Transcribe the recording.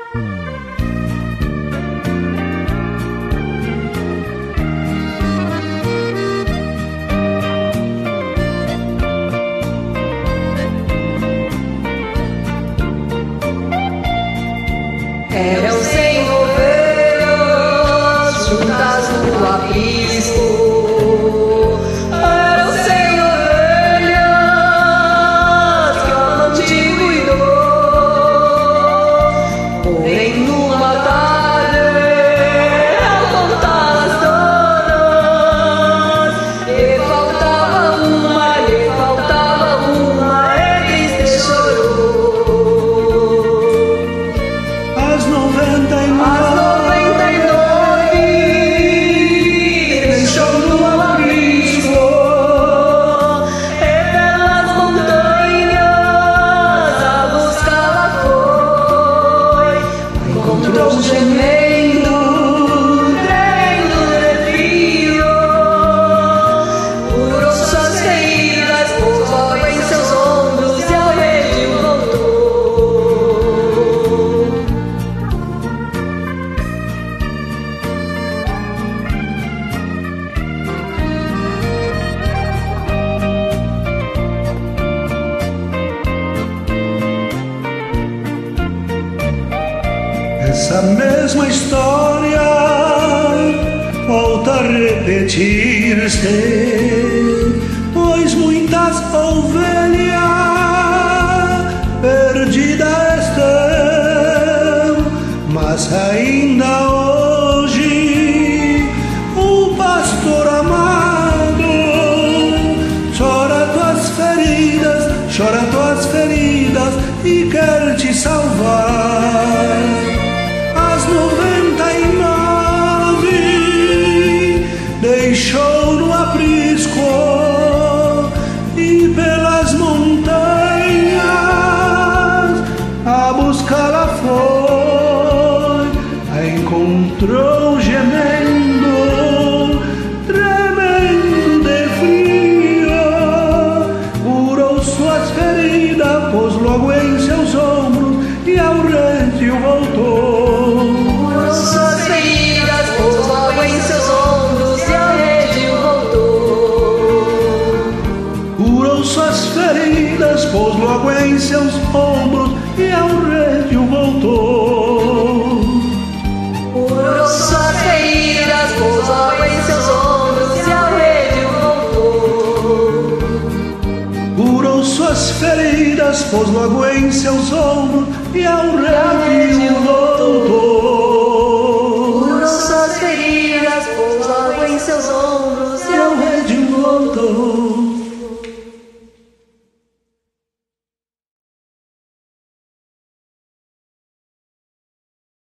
Eram 100 ovelhas juntas no aprisco. Eram 100 ovelhas que o amante cuidou. Porém numa tarde, ao contar as donas, lhe faltava uma, ele triste chorou. As 99 deixou no aprisco, e pelas montanhas a buscá-la foi. Encontrou gemendo, tremendo de frio, curou suas feridas, pôs logo em seus ombros e ao redil voltou. essa mesma história volta a repetir-se, pois muitas ovelhas perdidas estão, mas ainda hoje o pastor amado chora tuas feridas e quer te salvar. As 99 deixou no aprisco e pelas montanhas a buscá-la foi. A encontrou gemendo, tremendo de frio, curou suas feridas, pôs logo em seus ombros e ao redil voltou. Curou suas feridas, pôs logo em seus ombros e ao redil voltou. Curou suas feridas, pôs logo em seus ombros e ao redil voltou. Curou suas feridas, pôs logo em seus ombros e ao redil voltou. Curou suas feridas, pôs logo em seus ombros e ao redil voltou. Curou suas feridas, pôs logo em seus ombros e E ao redil voltou.